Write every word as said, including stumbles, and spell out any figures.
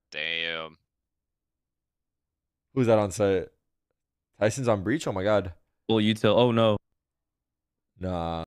Damn. Who's that on site? Tyson's on breach? Oh my god. Well, you tell. Oh no. Nah.